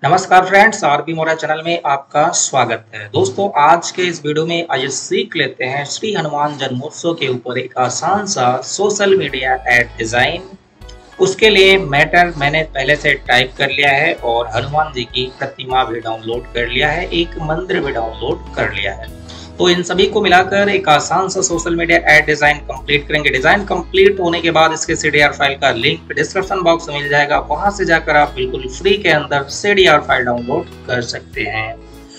नमस्कार friends, RB मोरा channel में आपका स्वागत है। दोस्तों, आज के इस वीडियो में आइए सीख लेते हैं श्री हनुमान जन्मोत्सव के ऊपर एक आसान सा सोशल मीडिया ऐड डिजाइन। उसके लिए मैटर मैंने पहले से टाइप कर लिया है और हनुमान जी की प्रतिमा भी डाउनलोड कर लिया है, एक मंदिर भी डाउनलोड कर लिया है। तो इन सभी को मिलाकर एक आसान सा social media ad design complete करेंगे। डिजाइन कंप्लीट होने के बाद इसके CDR फाइल का लिंक डिस्क्रिप्शन बॉक्स में मिल जाएगा, वहां से जाकर आप बिल्कुल फ्री के अंदर CDR फाइल डाउनलोड कर सकते हैं।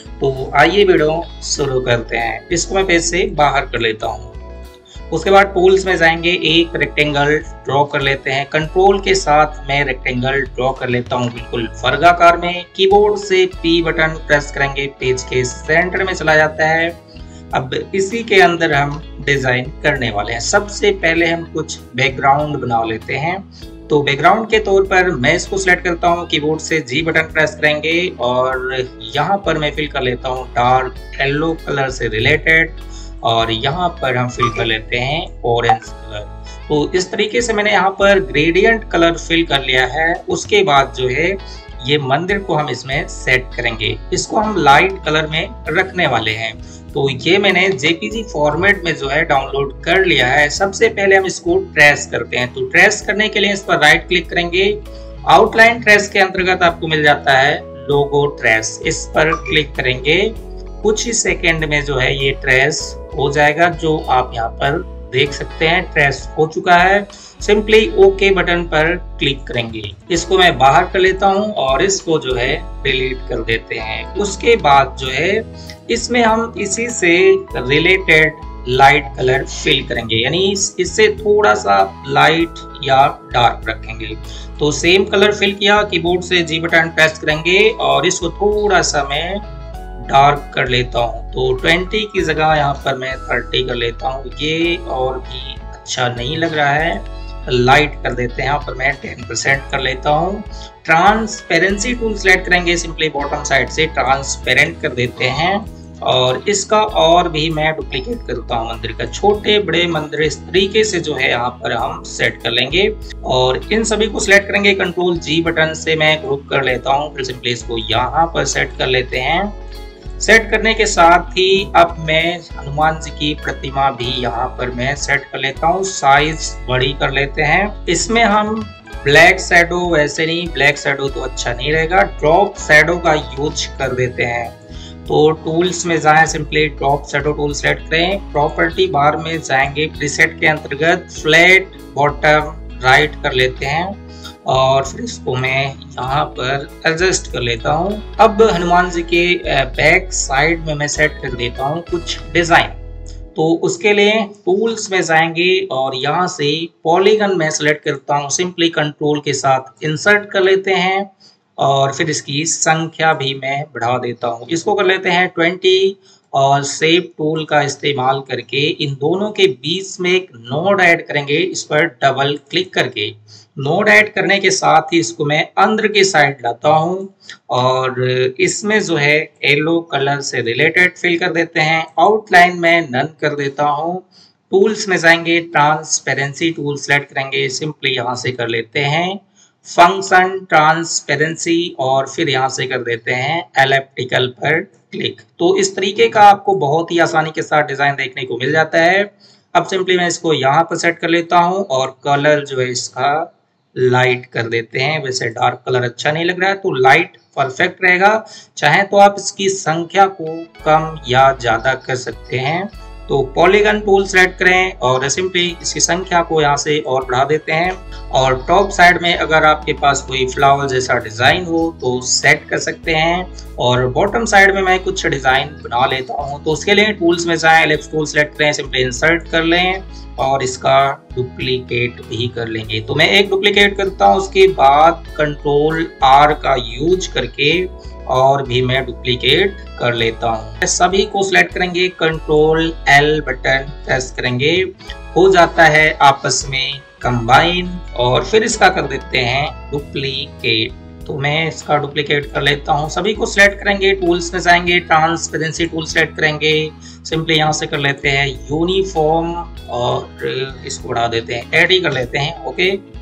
तो आइए वीडियो शुरू करते हैं। इसको मैं पेज से बाहर कर लेता हूँ। उसके बाद टूल्स में जाएंगे, एक रेक्टेंगल ड्रॉ कर लेते हैं। कंट्रोल के साथ मैं रेक्टेंगल ड्रॉ कर लेता हूँ बिल्कुल वर्गाकार में। कीबोर्ड से P बटन प्रेस करेंगे, पेज के सेंटर में चला जाता है। अब इसी के अंदर हम डिजाइन करने वाले हैं। सबसे पहले हम कुछ बैकग्राउंड बना लेते हैं। तो बैकग्राउंड के तौर पर मैं इसको सिलेक्ट करता हूँ, कीबोर्ड से G बटन प्रेस करेंगे और यहाँ पर मैं फिल कर लेता हूँ डार्क येलो कलर से रिलेटेड, और यहाँ पर हम फिल कर लेते हैं ऑरेंज कलर। तो इस तरीके से मैंने यहाँ पर ग्रेडियंट कलर फिल कर लिया है। उसके बाद जो है ये मंदिर को हम इसमें सेट करेंगे। इसको हम लाइट कलर में रखने वाले हैं। तो ये मैंने JPG फॉर्मेट में जो है डाउनलोड कर लिया है। सबसे पहले हम इसको ट्रेस करते हैं। तो ट्रेस करने के लिए इस पर राइट क्लिक करेंगे। आउटलाइन ट्रेस के अंतर्गत आपको मिल जाता है लोगो ट्रेस, इस पर क्लिक करेंगे। कुछ ही सेकंड में जो है ये ट्रेस हो जाएगा, जो आप यहाँ पर देख सकते हैं ट्रेस हो चुका है। सिंपली ओके बटन पर क्लिक करेंगे। इसको मैं बाहर कर लेता हूँ और इसको जो है डिलीट कर देते हैं। उसके बाद जो है इसमें हम इसी से रिलेटेड लाइट कलर फिल करेंगे, यानी इससे थोड़ा सा लाइट या डार्क रखेंगे। तो सेम कलर फिल किया, कीबोर्ड से G बटन प्रेस करेंगे और इसको थोड़ा सा मैं डार्क कर लेता हूँ। तो 20 की जगह यहाँ पर मैं 30 कर लेता हूँ। ये और भी अच्छा नहीं लग रहा है, लाइट कर देते हैं। यहाँ पर मैं 10% कर लेता हूँ। ट्रांसपेरेंसी टूल सेलेक्ट करेंगे, सिंपली बॉटम साइड से ट्रांसपेरेंट कर देते हैं और इसका और भी मैं डुप्लीकेट करता हूँ मंदिर का। छोटे बड़े मंदिर इस तरीके से जो है यहाँ पर हम सेट कर लेंगे और इन सभी को सिलेक्ट करेंगे। कंट्रोल G बटन से मैं ग्रुप कर लेता हूँ। फिर सिंपली इसको यहाँ पर सेट कर लेते हैं। सेट करने के साथ ही अब मैं हनुमान जी की प्रतिमा भी यहाँ पर मैं सेट कर लेता हूँ। साइज बड़ी कर लेते हैं। इसमें हम ब्लैक शैडो, वैसे नहीं, ब्लैक शैडो तो अच्छा नहीं रहेगा, ड्रॉप शैडो का यूज कर देते हैं। तो टूल्स में जाएं, simply drop shadow tool select करें। प्रॉपर्टी बार में जाएंगे, प्रीसेट के अंतर्गत फ्लैट बॉटम राइट कर लेते हैं और फिर इसको मैं यहाँ पर एडजस्ट कर लेता हूँ। अब हनुमान जी के बैक साइड में मैं सेट कर देता हूँ कुछ डिजाइन। तो उसके लिए टूल्स में जाएंगे और यहाँ से पॉलीगन में सेलेक्ट करता हूँ। सिंपली कंट्रोल के साथ इंसर्ट कर लेते हैं और फिर इसकी संख्या भी मैं बढ़ा देता हूँ। इसको कर लेते हैं 20 और शेप टूल का इस्तेमाल करके इन दोनों के बीच में एक नोड ऐड करेंगे। इस पर डबल क्लिक करके नोड ऐड करने के साथ ही इसको मैं अंदर की साइड लाता हूँ और इसमें जो है येलो कलर से रिलेटेड फिल कर देते हैं। आउटलाइन में नन कर देता हूँ। टूल्स में जाएंगे, ट्रांसपेरेंसी टूल सेलेक्ट करेंगे। सिंपली यहाँ से कर लेते हैं फंक्शन ट्रांसपेरेंसी और फिर यहाँ से कर देते हैं एलिप्टिकल पर क्लिक। तो इस तरीके का आपको बहुत ही आसानी के साथ डिजाइन देखने को मिल जाता है। अब सिंपली मैं इसको यहाँ पर सेट कर लेता हूँ और कलर जो है इसका लाइट कर देते हैं। वैसे डार्क कलर अच्छा नहीं लग रहा है, तो लाइट परफेक्ट रहेगा। चाहे तो आप इसकी संख्या को कम या ज्यादा कर सकते हैं। तो पॉलीगन टूल सेलेक्ट करें और सिंपली इसकी संख्या को यहाँ से और बढ़ा देते हैं। और टॉप साइड में अगर आपके पास कोई फ्लावर जैसा डिजाइन हो तो सेट कर सकते हैं। और बॉटम साइड में मैं कुछ डिजाइन बना लेता हूँ। तो उसके लिए टूल्स में जाएं, एलिप्स टूल सेलेक्ट करें, सिंपली इंसर्ट कर लें और इसका डुप्लीकेट भी कर लेंगे। तो मैं एक डुप्लीकेट करता हूँ, उसके बाद कंट्रोल R का यूज करके और भी मैं डुप्लीकेट कर लेता हूँ। सभी को सिलेक्ट करेंगे, कंट्रोल L बटन प्रेस करेंगे, हो जाता है आपस में कंबाइन और फिर इसका कर देते हैं डुप्लीकेट। तो मैं इसका डुप्लीकेट कर लेता हूँ। सभी को सिलेक्ट करेंगे, टूल्स में जाएंगे, ट्रांसपेरेंसी टूल सेलेक्ट करेंगे। सिंपली यहाँ से कर लेते हैं यूनिफॉर्म और इसको बढ़ा देते हैं 80 कर लेते हैं। ओके,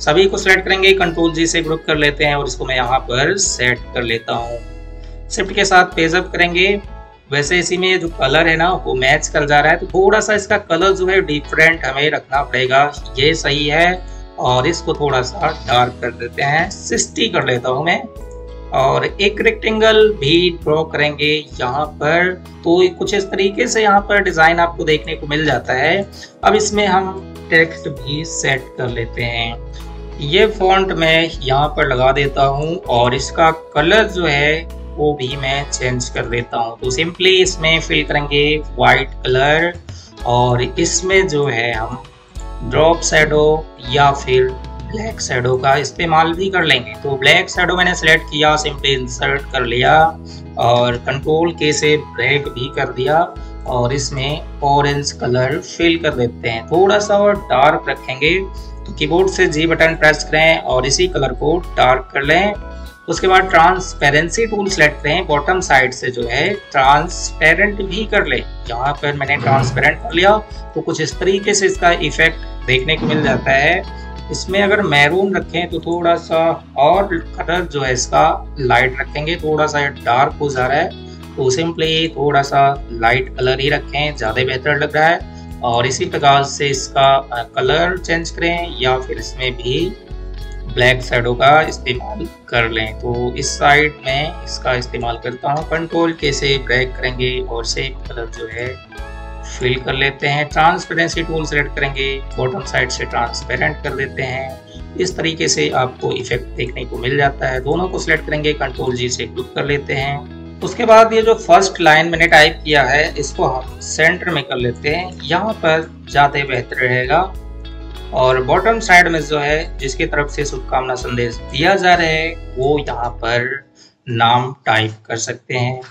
सभी को सिलेक्ट करेंगे, कंट्रोल जी से ग्रुप कर लेते हैं और इसको मैं यहाँ पर सेट कर लेता हूँ। शिफ्ट के साथ पेज अप करेंगे। वैसे इसी में जो कलर है ना वो मैच कर जा रहा है, तो थोड़ा सा इसका कलर जो है डिफरेंट हमें रखना पड़ेगा, ये सही है। और इसको थोड़ा सा डार्क कर देते हैं, 60 कर लेता हूँ मैं। और एक रेक्टेंगल भी ड्रॉ करेंगे यहाँ पर, तो कुछ इस तरीके से यहाँ पर डिजाइन आपको देखने को मिल जाता है। अब इसमें हम टेक्स्ट भी सेट कर लेते हैं। ये फॉन्ट मैं यहाँ पर लगा देता हूँ और इसका कलर जो है वो भी मैं चेंज कर देता हूँ। तो सिंपली इसमें फिल करेंगे वाइट कलर और इसमें जो है हम ड्रॉप शैडो या फिर ब्लैक शैडो का इस्तेमाल भी कर लेंगे। तो ब्लैक शैडो मैंने सेलेक्ट किया, सिंपली इंसर्ट कर लिया और कंट्रोल के से ब्रेक भी कर दिया और इसमें ऑरेंज कलर फिल कर देते हैं। थोड़ा सा और डार्क रखेंगे, तो कीबोर्ड से जी बटन प्रेस करें और इसी कलर को डार्क कर लें। उसके बाद ट्रांसपेरेंसी टूल सेलेक्ट करें, बॉटम साइड से जो है ट्रांसपेरेंट भी कर ले। यहाँ पर मैंने ट्रांसपेरेंट कर लिया, तो कुछ इस तरीके से इसका इफेक्ट देखने को मिल जाता है। इसमें अगर मैरून रखें तो थोड़ा सा और कलर जो है इसका लाइट रखेंगे, थोड़ा सा डार्क हो जा रहा है, तो सिंपली थोड़ा सा लाइट कलर ही रखें, ज़्यादा बेहतर लग रहा है। और इसी प्रकार से इसका कलर चेंज करें या फिर इसमें भी ब्लैक शैडो का इस्तेमाल कर लें। तो इस साइड में इसका इस्तेमाल करता हूँ, कंट्रोल के से ब्रेक करेंगे और सेम कलर जो है फिल कर लेते हैं। ट्रांसपेरेंसी टूल सेलेक्ट करेंगे, बॉटम साइड से ट्रांसपेरेंट कर देते हैं। इस तरीके से आपको इफेक्ट देखने को मिल जाता है। दोनों को सिलेक्ट करेंगे, कंट्रोल जी से ग्रुप कर लेते हैं। उसके बाद ये जो फर्स्ट लाइन मैंने टाइप किया है इसको हम सेंटर में कर लेते हैं, यहाँ पर ज़्यादा बेहतर रहेगा। और बॉटम साइड में जो है जिसकी तरफ से शुभकामना संदेश दिया जा रहा है वो यहाँ पर नाम टाइप कर सकते हैं।